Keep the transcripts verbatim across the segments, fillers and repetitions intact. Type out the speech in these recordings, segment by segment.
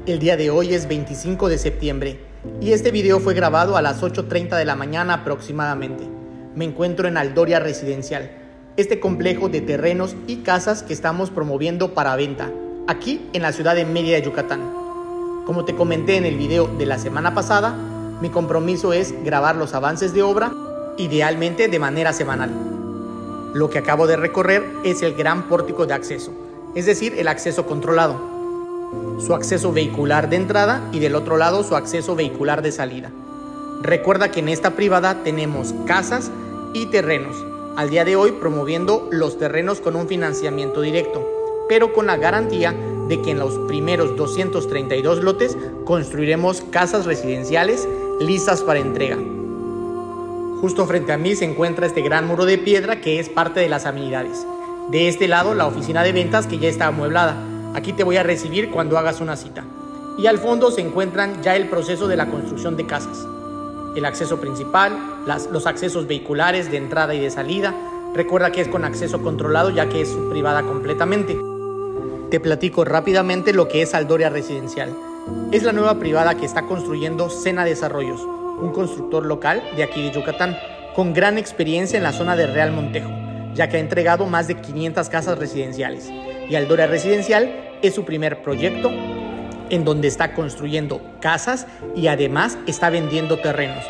El día de hoy es veinticinco de septiembre y este video fue grabado a las ocho treinta de la mañana aproximadamente. Me encuentro en Aldoria Residencial, este complejo de terrenos y casas que estamos promoviendo para venta, aquí en la ciudad de Mérida, Yucatán. Como te comenté en el video de la semana pasada, mi compromiso es grabar los avances de obra, idealmente de manera semanal. Lo que acabo de recorrer es el gran pórtico de acceso, es decir, el acceso controlado. Su acceso vehicular de entrada y del otro lado su acceso vehicular de salida. Recuerda que en esta privada tenemos casas y terrenos. Al día de hoy promoviendo los terrenos con un financiamiento directo, pero con la garantía de que en los primeros doscientos treinta y dos lotes construiremos casas residenciales listas para entrega. Justo frente a mí se encuentra este gran muro de piedra que es parte de las amenidades. De este lado la oficina de ventas que ya está amueblada. Aquí te voy a recibir cuando hagas una cita. Y al fondo se encuentran ya el proceso de la construcción de casas. El acceso principal, las, los accesos vehiculares de entrada y de salida. Recuerda que es con acceso controlado ya que es privada completamente. Te platico rápidamente lo que es Aldoria Residencial. Es la nueva privada que está construyendo Sena Desarrollos, un constructor local de aquí de Yucatán, con gran experiencia en la zona de Real Montejo, ya que ha entregado más de quinientas casas residenciales. Y Aldoria Residencial es su primer proyecto en donde está construyendo casas y además está vendiendo terrenos.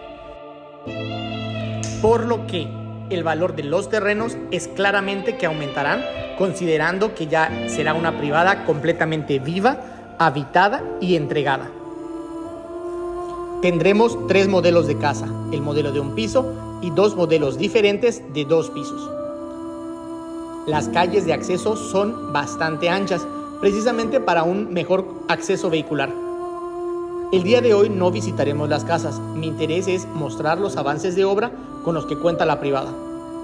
Por lo que el valor de los terrenos es claramente que aumentarán, considerando que ya será una privada completamente viva, habitada y entregada. Tendremos tres modelos de casa, el modelo de un piso y dos modelos diferentes de dos pisos. Las calles de acceso son bastante anchas, precisamente para un mejor acceso vehicular. El día de hoy no visitaremos las casas, mi interés es mostrar los avances de obra con los que cuenta la privada.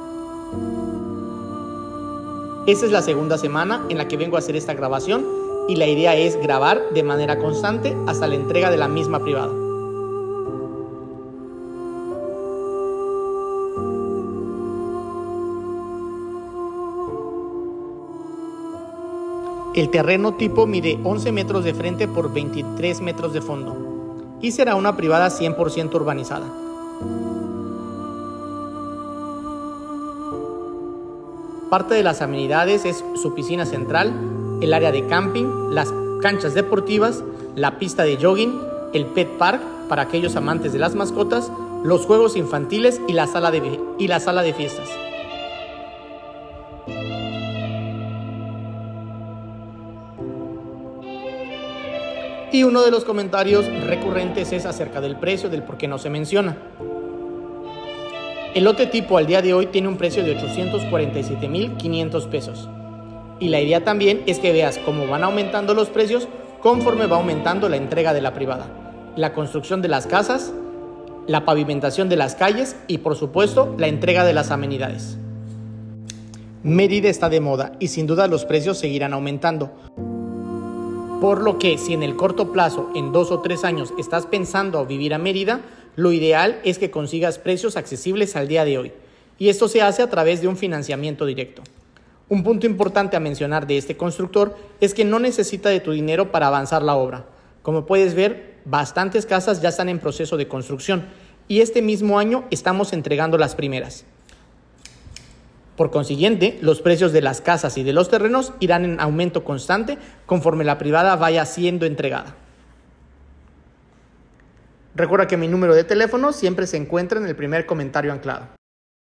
Esta es la segunda semana en la que vengo a hacer esta grabación y la idea es grabar de manera constante hasta la entrega de la misma privada. El terreno tipo mide once metros de frente por veintitrés metros de fondo y será una privada cien por ciento urbanizada. Parte de las amenidades es su piscina central, el área de camping, las canchas deportivas, la pista de jogging, el pet park para aquellos amantes de las mascotas, los juegos infantiles y la sala de, y la sala de fiestas. Y uno de los comentarios recurrentes es acerca del precio, del por qué no se menciona. El lote tipo al día de hoy tiene un precio de ochocientos cuarenta y siete mil quinientos pesos. Y la idea también es que veas cómo van aumentando los precios conforme va aumentando la entrega de la privada, la construcción de las casas, la pavimentación de las calles y por supuesto la entrega de las amenidades. Mérida está de moda y sin duda los precios seguirán aumentando. Por lo que si en el corto plazo, en dos o tres años, estás pensando vivir a Mérida, lo ideal es que consigas precios accesibles al día de hoy. Y esto se hace a través de un financiamiento directo. Un punto importante a mencionar de este constructor es que no necesita de tu dinero para avanzar la obra. Como puedes ver, bastantes casas ya están en proceso de construcción y este mismo año estamos entregando las primeras. Por consiguiente, los precios de las casas y de los terrenos irán en aumento constante conforme la privada vaya siendo entregada. Recuerda que mi número de teléfono siempre se encuentra en el primer comentario anclado.